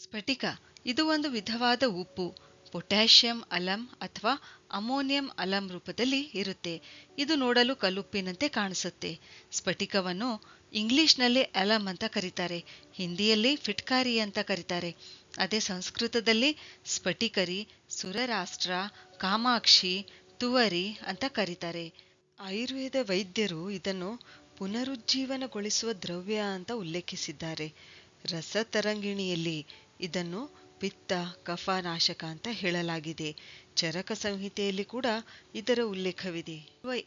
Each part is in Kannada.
ಸ್ಫಟಿಕ ಇದು ಒಂದು ವಿಧವಾದ ಉಪ್ಪು. ಪೊಟ್ಯಾಷಿಯಂ ಅಲಂ ಅಥವಾ ಅಮೋನಿಯಂ ಅಲಂ ರೂಪದಲ್ಲಿ ಇರುತ್ತೆ. ಇದು ನೋಡಲು ಕಲ್ಲುಪ್ಪಿನಂತೆ ಕಾಣಿಸುತ್ತೆ. ಸ್ಫಟಿಕವನ್ನು ಇಂಗ್ಲಿಷ್ನಲ್ಲಿ ಅಲಂ ಅಂತ ಕರೀತಾರೆ, ಹಿಂದಿಯಲ್ಲಿ ಫಿಟ್ಕಾರಿ ಅಂತ ಕರೀತಾರೆ. ಅದೇ ಸಂಸ್ಕೃತದಲ್ಲಿ ಸ್ಫಟಿಕರಿ, ಸುರರಾಷ್ಟ್ರ, ಕಾಮಾಕ್ಷಿ, ತುವರಿ ಅಂತ ಕರೀತಾರೆ. ಆಯುರ್ವೇದ ವೈದ್ಯರು ಇದನ್ನು ಪುನರುಜ್ಜೀವನಗೊಳಿಸುವ ದ್ರವ್ಯ ಅಂತ ಉಲ್ಲೇಖಿಸಿದ್ದಾರೆ. ರಸತರಂಗಿಣಿಯಲ್ಲಿ ಇದನ್ನು ಪಿತ್ತ ಕಫನಾಶಕ ಅಂತ ಹೇಳಲಾಗಿದೆ. ಚರಕ ಸಂಹಿತೆಯಲ್ಲಿ ಕೂಡ ಇದರ ಉಲ್ಲೇಖವಿದೆ.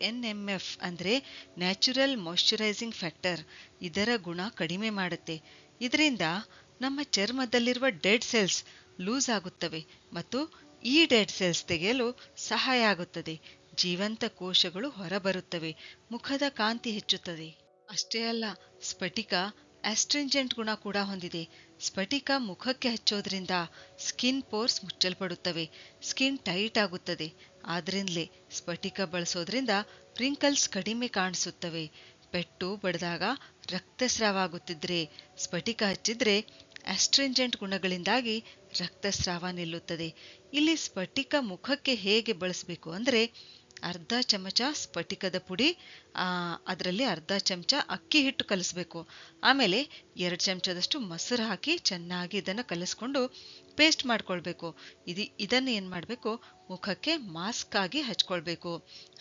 NMF ಅಂದ್ರೆ ನ್ಯಾಚುರಲ್ ಮಾಯಿಶ್ಚರೈಸಿಂಗ್ ಫ್ಯಾಕ್ಟರ್. ಇದರ ಗುಣ ಕಡಿಮೆ ಮಾಡುತ್ತೆ. ಇದರಿಂದ ನಮ್ಮ ಚರ್ಮದಲ್ಲಿರುವ ಡೆಡ್ ಸೆಲ್ಸ್ ಲೂಸ್ ಆಗುತ್ತವೆ ಮತ್ತು ಈ ಡೆಡ್ ಸೆಲ್ಸ್ ತೆಗೆಯಲು ಸಹಾಯ ಆಗುತ್ತದೆ. ಜೀವಂತ ಕೋಶಗಳು ಹೊರಬರುತ್ತವೆ. ಮುಖದ ಕಾಂತಿ ಹೆಚ್ಚುತ್ತದೆ. ಅಷ್ಟೇ ಅಲ್ಲ, ಸ್ಫಟಿಕ ಆಸ್ಟ್ರಿಂಜೆಂಟ್ ಗುಣ ಕೂಡ ಹೊಂದಿದೆ. ಸ್ಫಟಿಕ ಮುಖಕ್ಕೆ ಹಚ್ಚೋದ್ರಿಂದ ಸ್ಕಿನ್ ಪೋರ್ಸ್ ಮುಚ್ಚಲ್ಪಡುತ್ತವೆ, ಸ್ಕಿನ್ ಟೈಟ್ ಆಗುತ್ತದೆ. ಆದ್ರಿಂದಲೇ ಸ್ಫಟಿಕ ಬಳಸೋದ್ರಿಂದ ಪ್ರಿಂಕಲ್ಸ್ ಕಡಿಮೆ ಕಾಣಿಸುತ್ತವೆ. ಪೆಟ್ಟು ಬಡಿದಾಗ ರಕ್ತಸ್ರಾವ ಆಗುತ್ತಿದ್ರೆ ಸ್ಫಟಿಕ ಹಚ್ಚಿದ್ರೆ ಆಸ್ಟ್ರಿಂಜೆಂಟ್ ಗುಣಗಳಿಂದಾಗಿ ರಕ್ತಸ್ರಾವ ನಿಲ್ಲುತ್ತದೆ. ಇಲ್ಲಿ ಸ್ಫಟಿಕ ಮುಖಕ್ಕೆ ಹೇಗೆ ಬಳಸಬೇಕು ಅಂದ್ರೆ, ಅರ್ಧ ಚಮಚ ಸ್ಫಟಿಕದ ಪುಡಿ, ಅದರಲ್ಲಿ ಅರ್ಧ ಚಮಚ ಅಕ್ಕಿ ಹಿಟ್ಟು ಕಲಿಸ್ಬೇಕು. ಆಮೇಲೆ 2 ಚಮಚದಷ್ಟು ಮೊಸರು ಹಾಕಿ ಚೆನ್ನಾಗಿ ಇದನ್ನು ಕಲಿಸ್ಕೊಂಡು ಪೇಸ್ಟ್ ಮಾಡ್ಕೊಳ್ಬೇಕು. ಇದನ್ನು ಏನು ಮಾಡಬೇಕು, ಮುಖಕ್ಕೆ ಮಾಸ್ಕ್ ಆಗಿ ಹಚ್ಕೊಳ್ಬೇಕು.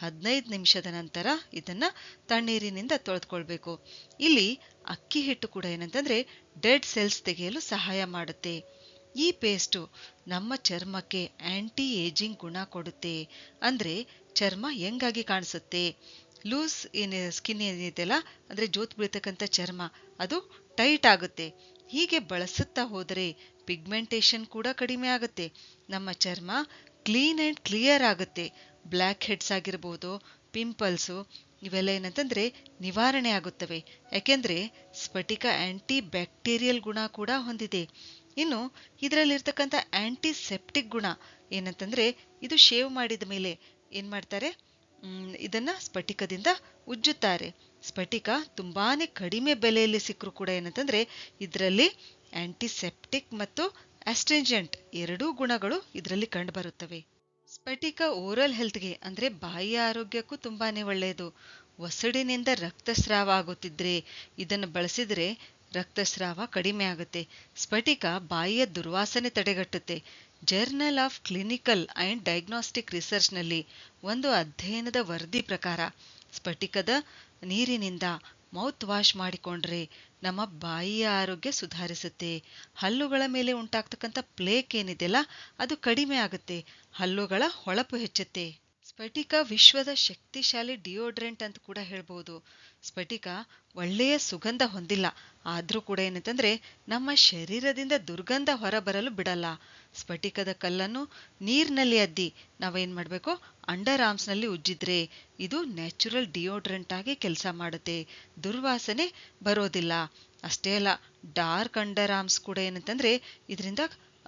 15 ನಿಮಿಷದ ನಂತರ ಇದನ್ನ ತಣ್ಣೀರಿನಿಂದ ತೊಳೆದುಕೊಳ್ಬೇಕು. ಇಲ್ಲಿ ಅಕ್ಕಿ ಹಿಟ್ಟು ಕೂಡ ಏನಂತಂದ್ರೆ ಡೆಡ್ ಸೆಲ್ಸ್ ತೆಗೆಯಲು ಸಹಾಯ ಮಾಡುತ್ತೆ. ಈ ಪೇಸ್ಟು ನಮ್ಮ ಚರ್ಮಕ್ಕೆ ಆಂಟಿ ಏಜಿಂಗ್ ಗುಣ ಕೊಡುತ್ತೆ. ಅಂದ್ರೆ ಚರ್ಮ ಯಂಗಾಗಿ ಕಾಣಿಸುತ್ತೆ. ಲೂಸ್ ಸ್ಕಿನ್ ಏನಿದೆಯಲ್ಲ, ಅಂದ್ರೆ ಜೋತ್ ಬೀಳ್ತಕ್ಕಂಥ ಚರ್ಮ, ಅದು ಟೈಟ್ ಆಗುತ್ತೆ. ಹೀಗೆ ಬಳಸುತ್ತಾ ಹೋದರೆ ಪಿಗ್ಮೆಂಟೇಷನ್ ಕೂಡ ಕಡಿಮೆ ಆಗುತ್ತೆ. ನಮ್ಮ ಚರ್ಮ ಕ್ಲೀನ್ ಅಂಡ್ ಕ್ಲಿಯರ್ ಆಗುತ್ತೆ. ಬ್ಲ್ಯಾಕ್ ಹೆಡ್ಸ್ ಆಗಿರ್ಬೋದು, ಪಿಂಪಲ್ಸು, ಇವೆಲ್ಲ ಏನಂತಂದ್ರೆ ನಿವಾರಣೆ ಆಗುತ್ತವೆ. ಯಾಕೆಂದ್ರೆ ಸ್ಫಟಿಕ ಆಂಟಿ ಬ್ಯಾಕ್ಟೀರಿಯಲ್ ಗುಣ ಕೂಡ ಹೊಂದಿದೆ. ಇನ್ನು ಇದರಲ್ಲಿರ್ತಕ್ಕಂಥ ಆಂಟಿಸೆಪ್ಟಿಕ್ ಗುಣ ಏನಂತಂದ್ರೆ, ಇದು ಶೇವ್ ಮಾಡಿದ ಮೇಲೆ ಏನ್ ಮಾಡ್ತಾರೆ, ಇದನ್ನ ಸ್ಫಟಿಕದಿಂದ ಉಜ್ಜುತ್ತಾರೆ. ಸ್ಫಟಿಕ ತುಂಬಾನೇ ಕಡಿಮೆ ಬೆಲೆಯಲ್ಲಿ ಸಿಕ್ಕರೂ ಕೂಡ ಏನಂತಂದ್ರೆ ಇದರಲ್ಲಿ ಆಂಟಿಸೆಪ್ಟಿಕ್ ಮತ್ತು ಆಸ್ಟ್ರಿಂಜೆಂಟ್ ಎರಡೂ ಗುಣಗಳು ಇದರಲ್ಲಿ ಕಂಡುಬರುತ್ತವೆ. ಸ್ಫಟಿಕ ಓರಲ್ ಹೆಲ್ತ್ಗೆ ಅಂದ್ರೆ ಬಾಯಿಯ ಆರೋಗ್ಯಕ್ಕೂ ತುಂಬಾನೇ ಒಳ್ಳೆಯದು. ಒಸಡಿನಿಂದ ರಕ್ತಸ್ರಾವ ಆಗುತ್ತಿದ್ರೆ ಇದನ್ನು ಬಳಸಿದ್ರೆ ರಕ್ತಸ್ರಾವ ಕಡಿಮೆ ಆಗುತ್ತೆ. ಸ್ಫಟಿಕ ಬಾಯಿಯ ದುರ್ವಾಸನೆ ತಡೆಗಟ್ಟುತ್ತೆ. Journal of clinical and diagnostic ರಿಸರ್ಚ್ನಲ್ಲಿ ಒಂದು ಅಧ್ಯಯನದ ವರದಿ ಪ್ರಕಾರ ಸ್ಫಟಿಕದ ನೀರಿನಿಂದ ಮೌತ್ ವಾಶ್ ಮಾಡಿಕೊಂಡ್ರೆ ನಮ್ಮ ಬಾಯಿಯ ಆರೋಗ್ಯ ಸುಧಾರಿಸುತ್ತೆ. ಹಲ್ಲುಗಳ ಮೇಲೆ ಉಂಟಾಗ್ತಕ್ಕಂಥ ಪ್ಲೇಕ್ ಏನಿದೆಯಲ್ಲ, ಅದು ಕಡಿಮೆ ಆಗುತ್ತೆ. ಹಲ್ಲುಗಳ ಹೊಳಪು ಹೆಚ್ಚುತ್ತೆ. ಸ್ಫಟಿಕ ವಿಶ್ವದ ಶಕ್ತಿಶಾಲಿ ಡಿಯೋಡ್ರೆಂಟ್ ಅಂತ ಕೂಡ ಹೇಳ್ಬೋದು. ಸ್ಫಟಿಕ ಒಳ್ಳೆಯ ಸುಗಂಧ ಹೊಂದಿಲ್ಲ, ಆದ್ರೂ ಕೂಡ ಏನಂತಂದ್ರೆ ನಮ್ಮ ಶರೀರದಿಂದ ದುರ್ಗಂಧ ಹೊರಬರಲು ಬಿಡಲ್ಲ. ಸ್ಫಟಿಕದ ಕಲ್ಲನ್ನು ನೀರಿನಲ್ಲಿ ಅದ್ದಿ ನಾವೇನ್ ಮಾಡ್ಬೇಕು, ಅಂಡರ್ ಆರ್ಮ್ಸ್ ನಲ್ಲಿ ಉಜ್ಜಿದ್ರೆ ಇದು ನ್ಯಾಚುರಲ್ ಡಿಯೋಡ್ರೆಂಟ್ ಆಗಿ ಕೆಲಸ ಮಾಡುತ್ತೆ. ದುರ್ವಾಸನೆ ಬರೋದಿಲ್ಲ. ಅಷ್ಟೇ ಅಲ್ಲ, ಡಾರ್ಕ್ ಅಂಡರ್ ಆರ್ಮ್ಸ್ ಕೂಡ ಏನಂತಂದ್ರೆ ಇದರಿಂದ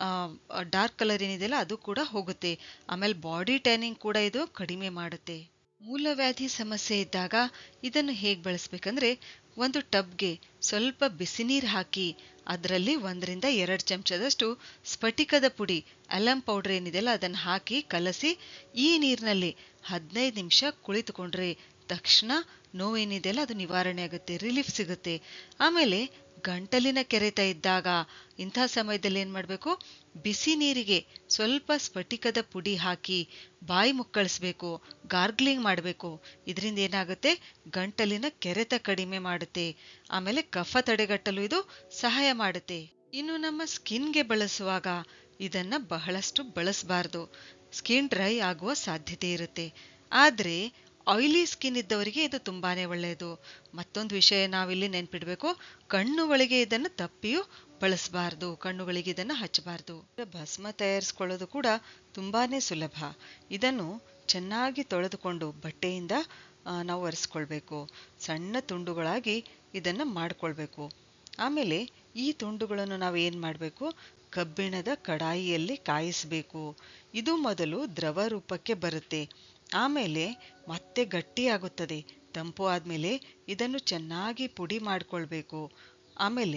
ಡಾರ್ಕ್ ಕಲರ್ ಏನಿದೆಯಲ್ಲ ಅದು ಕೂಡ ಹೋಗುತ್ತೆ. ಆಮೇಲೆ ಬಾಡಿ ಟ್ಯಾನಿಂಗ್ ಕೂಡ ಇದು ಕಡಿಮೆ ಮಾಡುತ್ತೆ. ಮೂಲವ್ಯಾಧಿ ಸಮಸ್ಯೆ ಇದ್ದಾಗ ಇದನ್ನು ಹೇಗೆ ಬಳಸ್ಬೇಕಂದ್ರೆ, ಒಂದು ಟಬ್ಗೆ ಸ್ವಲ್ಪ ಬಿಸಿ ನೀರು ಹಾಕಿ ಅದರಲ್ಲಿ 1 ರಿಂದ 2 ಚಮಚದಷ್ಟು ಸ್ಫಟಿಕದ ಪುಡಿ, ಅಲಂ ಪೌಡರ್ ಏನಿದೆಯಲ್ಲ ಅದನ್ನು ಹಾಕಿ ಕಲಸಿ ಈ ನೀರಿನಲ್ಲಿ 15 ನಿಮಿಷ ಕುಳಿತುಕೊಂಡ್ರೆ ತಕ್ಷಣ ನೋವೇನಿದೆಯಲ್ಲ ಅದು ನಿವಾರಣೆ ಆಗುತ್ತೆ, ರಿಲೀಫ್ ಸಿಗುತ್ತೆ. ಆಮೇಲೆ ಗಂಟಲಿನ ಕೆರೆತ ಇದ್ದಾಗ ಇಂಥ ಸಮಯದಲ್ಲಿ ಏನ್ ಮಾಡಬೇಕು, ಬಿಸಿ ನೀರಿಗೆ ಸ್ವಲ್ಪ ಸ್ಫಟಿಕದ ಪುಡಿ ಹಾಕಿ ಬಾಯಿ ಮುಕ್ಕಳಿಸ್ಬೇಕು, ಗಾರ್ಗ್ಲಿಂಗ್ ಮಾಡಬೇಕು. ಇದರಿಂದ ಏನಾಗುತ್ತೆ, ಗಂಟಲಿನ ಕೆರೆತ ಕಡಿಮೆ ಮಾಡುತ್ತೆ. ಆಮೇಲೆ ಕಫ ತಡೆಗಟ್ಟಲು ಇದು ಸಹಾಯ ಮಾಡುತ್ತೆ. ಇನ್ನು ನಮ್ಮ ಸ್ಕಿನ್ಗೆ ಬಳಸುವಾಗ ಇದನ್ನ ಬಹಳಷ್ಟು ಬಳಸಬಾರ್ದು. ಸ್ಕಿನ್ ಡ್ರೈ ಆಗುವ ಸಾಧ್ಯತೆ ಇರುತ್ತೆ. ಆದ್ರೆ ಆಯಿಲಿ ಸ್ಕಿನ್ ಇದ್ದವರಿಗೆ ಇದು ತುಂಬಾನೇ ಒಳ್ಳೆಯದು. ಮತ್ತೊಂದು ವಿಷಯ ನಾವಿಲ್ಲಿ ನೆನ್ಪಿಡ್ಬೇಕು, ಕಣ್ಣುಗಳಿಗೆ ಇದನ್ನು ತಪ್ಪಿಯೂ ಬಳಸಬಾರ್ದು, ಕಣ್ಣುಗಳಿಗೆ ಇದನ್ನು ಹಚ್ಚಬಾರ್ದು. ಭಸ್ಮ ತಯಾರಿಸ್ಕೊಳ್ಳೋದು ಕೂಡ ತುಂಬಾನೇ ಸುಲಭ. ಇದನ್ನು ಚೆನ್ನಾಗಿ ತೊಳೆದುಕೊಂಡು ಬಟ್ಟೆಯಿಂದ ನಾವು ಒರೆಸ್ಕೊಳ್ಬೇಕು. ಸಣ್ಣ ತುಂಡುಗಳಾಗಿ ಇದನ್ನು ಮಾಡ್ಕೊಳ್ಬೇಕು. ಆಮೇಲೆ ಈ ತುಂಡುಗಳನ್ನು ನಾವು ಏನ್ ಮಾಡಬೇಕು, ಕಬ್ಬಿಣದ ಕಡಾಯಿಯಲ್ಲಿ ಕಾಯಿಸಬೇಕು. ಇದು ಮೊದಲು ದ್ರವ ರೂಪಕ್ಕೆ ಬರುತ್ತೆ, ಆಮೇಲೆ ಮತ್ತೆ ಗಟ್ಟಿಯಾಗುತ್ತದೆ. ತಂಪು ಆದ್ಮೇಲೆ ಇದನ್ನು ಚೆನ್ನಾಗಿ ಪುಡಿ ಮಾಡ್ಕೊಳ್ಬೇಕು. ಆಮೇಲೆ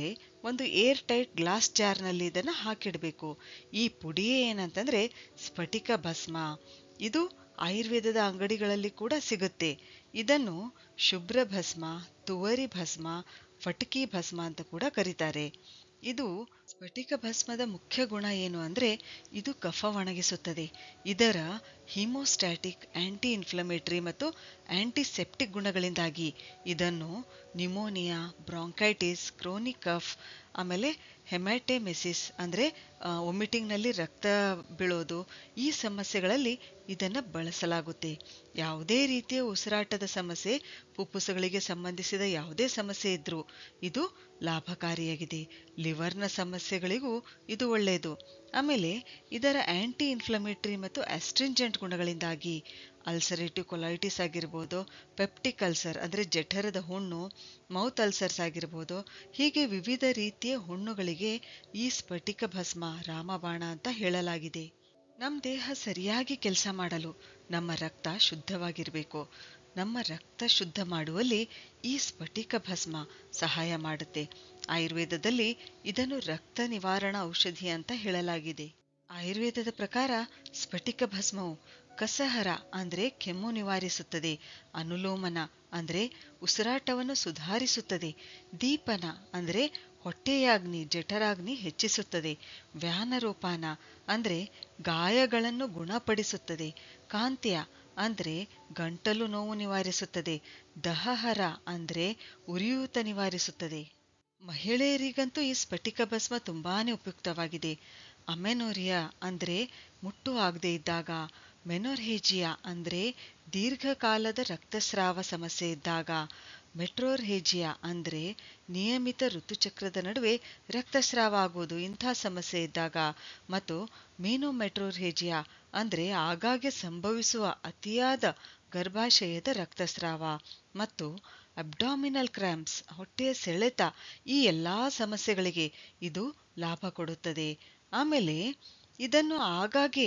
ಒಂದು ಏರ್ ಟೈಟ್ ಗ್ಲಾಸ್ ಜಾರ್ನಲ್ಲಿ ಇದನ್ನು ಹಾಕಿಡಬೇಕು. ಈ ಪುಡಿಯೇ ಏನಂತಂದ್ರೆ ಸ್ಫಟಿಕ ಭಸ್ಮ. ಇದು ಆಯುರ್ವೇದದ ಅಂಗಡಿಗಳಲ್ಲಿ ಕೂಡ ಸಿಗುತ್ತೆ. ಇದನ್ನು ಶುಭ್ರ ಭಸ್ಮ, ತುವರಿ ಭಸ್ಮ, ಫಟಕಿ ಭಸ್ಮ ಅಂತ ಕೂಡ ಕರೀತಾರೆ. ಇದು ಸ್ಫಟಿಕ ಭಸ್ಮದ ಮುಖ್ಯ ಗುಣ ಏನು ಅಂದ್ರೆ ಇದು ಕಫ ಒಣಗಿಸುತ್ತದೆ. ಇದರ ಹಿಮೋಸ್ಟ್ಯಾಟಿಕ್, ಆಂಟಿ ಇನ್ಫ್ಲಮೇಟರಿ ಮತ್ತು ಆಂಟಿಸೆಪ್ಟಿಕ್ ಗುಣಗಳಿಂದಾಗಿ ಇದನ್ನು ನ್ಯೂಮೋನಿಯಾ, ಬ್ರಾಂಕೈಟಿಸ್, ಕ್ರೋನಿಕ್ ಕಫ್, ಆಮೇಲೆ ಹೆಮ್ಯಾಟೆಮೆಸಿಸ್ ಅಂದ್ರೆ ವಾಮಿಟಿಂಗ್ನಲ್ಲಿ ರಕ್ತ ಬೀಳೋದು, ಈ ಸಮಸ್ಯೆಗಳಲ್ಲಿ ಇದನ್ನು ಬಳಸಲಾಗುತ್ತೆ. ಯಾವುದೇ ರೀತಿಯ ಉಸಿರಾಟದ ಸಮಸ್ಯೆ, ಫುಫುಸಗಳಿಗೆ ಸಂಬಂಧಿಸಿದ ಯಾವುದೇ ಸಮಸ್ಯೆ ಇದ್ರೂ ಇದು ಲಾಭಕಾರಿಯಾಗಿದೆ. ಲಿವರ್ನ ಸಮಸ್ಯೆಗಳಿಗೂ ಇದು ಒಳ್ಳೆಯದು. ಆಮೇಲೆ ಇದರ ಆಂಟಿ ಇನ್ಫ್ಲಮೇಟರಿ ಮತ್ತು ಆಸ್ಟ್ರಿಂಜೆಂಟ್ ಗುಣಗಳಿಂದಾಗಿ ಅಲ್ಸರೇಟಿವ್ ಕೊಲೈಟಿಸ್ ಆಗಿರ್ಬೋದು, ಪೆಪ್ಟಿಕ್ ಅಲ್ಸರ್ ಅಂದರೆ ಜಠರದ ಹುಣ್ಣು, ಮೌತ್ ಅಲ್ಸರ್ಸ್ ಆಗಿರ್ಬೋದು, ಹೀಗೆ ವಿವಿಧ ರೀತಿಯ ಹುಣ್ಣುಗಳಿಗೆ ಈ ಸ್ಫಟಿಕ ಭಸ್ಮ ರಾಮಬಾಣ ಅಂತ ಹೇಳಲಾಗಿದೆ. ನಮ್ಮ ದೇಹ ಸರಿಯಾಗಿ ಕೆಲಸ ಮಾಡಲು ನಮ್ಮ ರಕ್ತ ಶುದ್ಧವಾಗಿರಬೇಕು. ನಮ್ಮ ರಕ್ತ ಶುದ್ಧ ಮಾಡುವಲ್ಲಿ ಈ ಸ್ಫಟಿಕ ಭಸ್ಮ ಸಹಾಯ ಮಾಡುತ್ತೆ. ಆಯುರ್ವೇದದಲ್ಲಿ ಇದನ್ನು ರಕ್ತ ನಿವಾರಣಾ ಔಷಧಿ ಅಂತ ಹೇಳಲಾಗಿದೆ. ಆಯುರ್ವೇದದ ಪ್ರಕಾರ ಸ್ಫಟಿಕ ಭಸ್ಮವು ಕಸಹರ ಅಂದ್ರೆ ಕೆಮ್ಮು ನಿವಾರಿಸುತ್ತದೆ, ಅನುಲೋಮನ ಅಂದ್ರೆ ಉಸಿರಾಟವನ್ನು ಸುಧಾರಿಸುತ್ತದೆ, ದೀಪನ ಅಂದ್ರೆ ಹೊಟ್ಟೆಯಾಗ್ನಿ, ಜಠರಾಗ್ನಿ ಹೆಚ್ಚಿಸುತ್ತದೆ, ವ್ಯಾನರೋಪಾನ ಅಂದ್ರೆ ಗಾಯಗಳನ್ನು ಗುಣಪಡಿಸುತ್ತದೆ, ಕಾಂತ್ಯ ಅಂದ್ರೆ ಗಂಟಲು ನೋವು ನಿವಾರಿಸುತ್ತದೆ, ದಹಹರ ಅಂದ್ರೆ ಉರಿಯೂತ ನಿವಾರಿಸುತ್ತದೆ. ಮಹಿಳೆಯರಿಗಂತೂ ಈ ಸ್ಫಟಿಕ ಭಸ್ಮ ತುಂಬಾನೇ ಉಪಯುಕ್ತವಾಗಿದೆ. ಅಮೆನೋರಿಯಾ ಅಂದ್ರೆ ಮುಟ್ಟು ಆಗದೆ ಇದ್ದಾಗ, ಮೆನೋರ್ಹೇಜಿಯಾ ಅಂದ್ರೆ ದೀರ್ಘಕಾಲದ ರಕ್ತಸ್ರಾವ ಸಮಸ್ಯೆ ಇದ್ದಾಗ, ಮೆಟ್ರೋರ್ಹೇಜಿಯಾ ಅಂದ್ರೆ ನಿಯಮಿತ ಋತುಚಕ್ರದ ನಡುವೆ ರಕ್ತಸ್ರಾವ ಆಗುವುದು, ಇಂಥ ಸಮಸ್ಯೆ ಇದ್ದಾಗ, ಮತ್ತು ಮೀನೋಮೆಟ್ರೋರ್ಹೇಜಿಯಾ ಅಂದ್ರೆ ಆಗಾಗ್ಗೆ ಸಂಭವಿಸುವ ಅತಿಯಾದ ಗರ್ಭಾಶಯದ ರಕ್ತಸ್ರಾವ, ಮತ್ತು ಅಬ್ಡಾಮಿನಲ್ ಕ್ರ್ಯಾಂಪ್ಸ್ ಹೊಟ್ಟೆಯ ಸೆಳೆತ, ಈ ಎಲ್ಲಾ ಸಮಸ್ಯೆಗಳಿಗೆ ಇದು ಲಾಭ ಕೊಡುತ್ತದೆ. ಆಮೇಲೆ ಇದನ್ನು ಆಗಾಗ್ಗೆ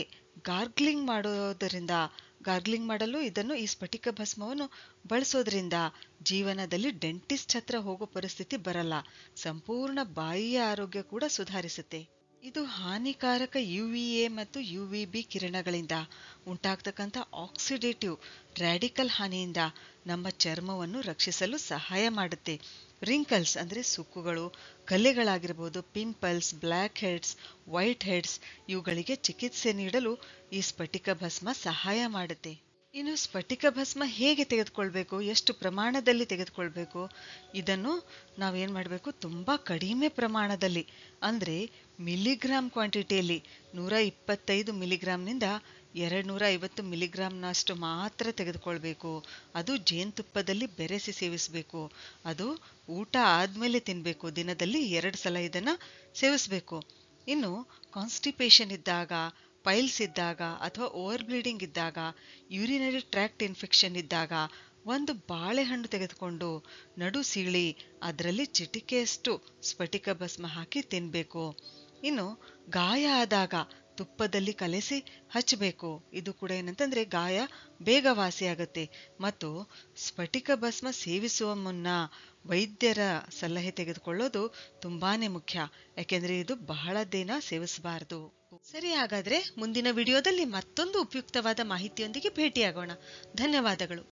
ಗಾರ್ಗ್ಲಿಂಗ್ ಮಾಡಲು ಇದನ್ನು ಈ ಸ್ಫಟಿಕ ಭಸ್ಮವನ್ನು ಬಳಸೋದ್ರಿಂದ ಜೀವನದಲ್ಲಿ ಡೆಂಟಿಸ್ಟ್ ಹತ್ರ ಹೋಗೋ ಪರಿಸ್ಥಿತಿ ಬರಲ್ಲ. ಸಂಪೂರ್ಣ ಬಾಯಿಯ ಆರೋಗ್ಯ ಕೂಡ ಸುಧಾರಿಸುತ್ತೆ. ಇದು ಹಾನಿಕಾರಕ UVA ಮತ್ತು UVB ಕಿರಣಗಳಿಂದ ಉಂಟಾಗ್ತಕ್ಕಂಥ ಆಕ್ಸಿಡೇಟಿವ್ ರ್ಯಾಡಿಕಲ್ ಹಾನಿಯಿಂದ ನಮ್ಮ ಚರ್ಮವನ್ನು ರಕ್ಷಿಸಲು ಸಹಾಯ ಮಾಡುತ್ತೆ. ರಿಂಕಲ್ಸ್ ಅಂದ್ರೆ ಸುಕ್ಕುಗಳು, ಕಲೆಗಳಾಗಿರ್ಬೋದು, pimples, black heads, white heads, ಇವುಗಳಿಗೆ ಚಿಕಿತ್ಸೆ ನೀಡಲು ಈ ಸ್ಫಟಿಕ ಭಸ್ಮ ಸಹಾಯ ಮಾಡುತ್ತೆ. ಇನ್ನು ಸ್ಫಟಿಕ ಭಸ್ಮ ಹೇಗೆ ತೆಗೆದುಕೊಳ್ಬೇಕು, ಎಷ್ಟು ಪ್ರಮಾಣದಲ್ಲಿ ತೆಗೆದುಕೊಳ್ಬೇಕು, ಇದನ್ನು ನಾವೇನ್ ಮಾಡಬೇಕು, ತುಂಬಾ ಕಡಿಮೆ ಪ್ರಮಾಣದಲ್ಲಿ ಅಂದ್ರೆ ಮಿಲಿಗ್ರಾಮ್ ಕ್ವಾಂಟಿಟಿಯಲ್ಲಿ 125 ಮಿಲಿಗ್ರಾಂನಿಂದ 250 ಮಿಲಿಗ್ರಾಂನಷ್ಟು ಮಾತ್ರ ತೆಗೆದುಕೊಳ್ಬೇಕು. ಅದು ಜೇನುತುಪ್ಪದಲ್ಲಿ ಬೆರೆಸಿ ಸೇವಿಸಬೇಕು. ಅದು ಊಟ ಆದ್ಮೇಲೆ ತಿನ್ಬೇಕು. ದಿನದಲ್ಲಿ 2 ಸಲ ಇದನ್ನ ಸೇವಿಸಬೇಕು. ಇನ್ನು ಕಾನ್ಸ್ಟಿಪೇಷನ್ ಇದ್ದಾಗ, ಪೈಲ್ಸ್ ಇದ್ದಾಗ, ಅಥವಾ ಓವರ್ ಬ್ಲೀಡಿಂಗ್ ಇದ್ದಾಗ, ಯೂರಿನರಿ ಟ್ರ್ಯಾಕ್ಟ್ ಇನ್ಫೆಕ್ಷನ್ ಇದ್ದಾಗ ಒಂದು ಬಾಳೆಹಣ್ಣು ತೆಗೆದುಕೊಂಡು ನಡು ಸೀಳಿ ಅದರಲ್ಲಿ ಚಿಟಿಕೆಯಷ್ಟು ಸ್ಫಟಿಕ ಭಸ್ಮ ಹಾಕಿ ತಿನ್ಬೇಕು. ಇನ್ನು ಗಾಯ ಆದಾಗ ತುಪ್ಪದಲ್ಲಿ ಕಲೆಸಿ ಹಚ್ಚಬೇಕು. ಇದು ಕೂಡ ಏನಂತಂದ್ರೆ ಗಾಯ ಬೇಗ ವಾಸಿಯಾಗತ್ತೆ. ಮತ್ತು ಸ್ಫಟಿಕ ಭಸ್ಮ ಸೇವಿಸುವ ಮುನ್ನ ವೈದ್ಯರ ಸಲಹೆ ತೆಗೆದುಕೊಳ್ಳೋದು ತುಂಬಾನೇ ಮುಖ್ಯ. ಯಾಕೆಂದ್ರೆ ಇದು ಬಹಳ ದಿನ ಸೇವಿಸಬಾರದು. ಸರಿ, ಹಾಗಾದ್ರೆ ಮುಂದಿನ ವಿಡಿಯೋದಲ್ಲಿ ಮತ್ತೊಂದು ಉಪಯುಕ್ತವಾದ ಮಾಹಿತಿಯೊಂದಿಗೆ ಭೇಟಿಯಾಗೋಣ. ಧನ್ಯವಾದಗಳು.